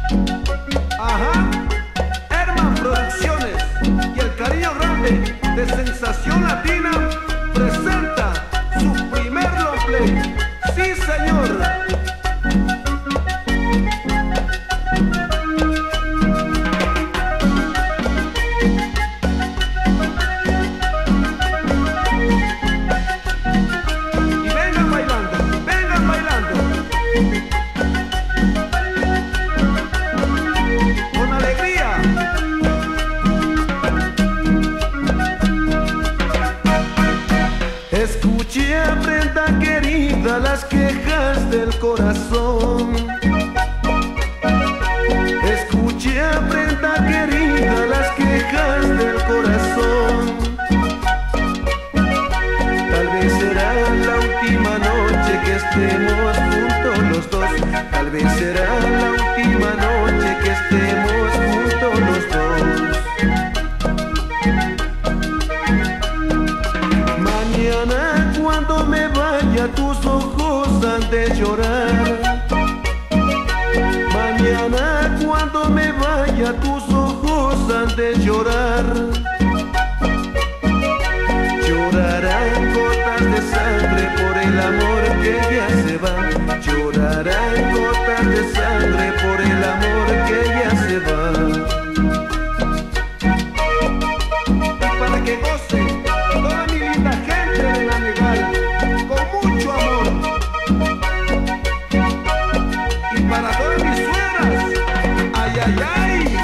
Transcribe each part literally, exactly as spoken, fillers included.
Ajá, Herman Producciones y el cariño grande de Sensación Latina presenta su primer long play. Sí, señor. Y vengan bailando, vengan bailando. Con alegría. Escuche, aprenda, querida, las quejas del corazón. Escuche, aprenda, querida, las quejas del corazón. Tal vez será la última noche que estemos juntos los dos. Tal vez será la última noche que estemos juntos los dos. Mañana cuando me vaya tus ojos han de llorar. Mañana cuando me vaya tus ojos han de llorar. Llorarán gotas de sangre por el amor que ya se va. Llorarán gotas de sangre por el amor que ya se va. Y para que goce toda mi linda gente de La Negal, con mucho amor. Y para todas mis suegras, ay, ay, ay.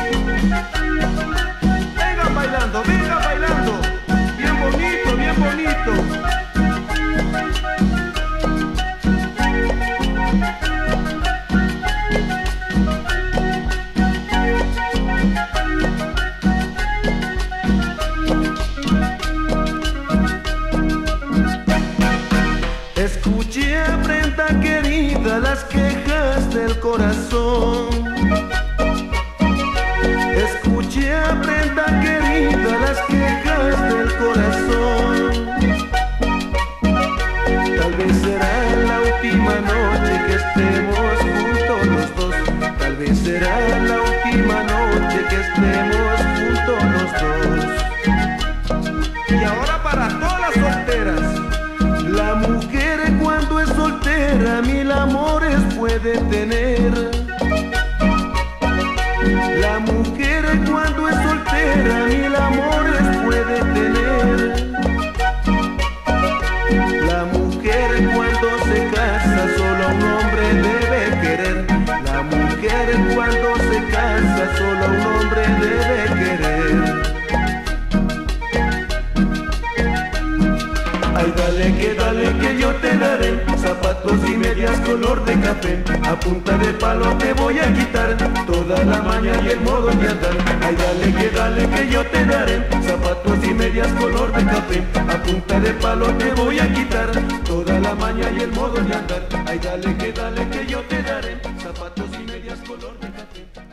Vengan bailando, vengan bailando. Bien bonito, bien bonito. Escuche, aprenda, querida, las quejas del corazón. Escuche, aprenda, querida, las quejas del corazón. Tal vez será la última noche que estemos juntos los dos. Tal vez será la última noche que estemos juntos los dos. Y ahora para todas las solteras. La mujer cuando es soltera mil amores puede tener. La mujer cuando es soltera mil amores puede tener. La mujer cuando se casa solo a un hombre debe querer. La mujer cuando se casa solo a un hombre debe querer. Ay, dale que dale que yo te daré zapatos y medias color de café. A punta de palo te voy a quitar toda la maña y el modo de andar. Ay, dale que dale que yo te daré zapatos y medias color de café. A punta de palo te voy a quitar toda la maña y el modo de andar. Ay, dale que dale que yo te daré zapatos y medias color de café.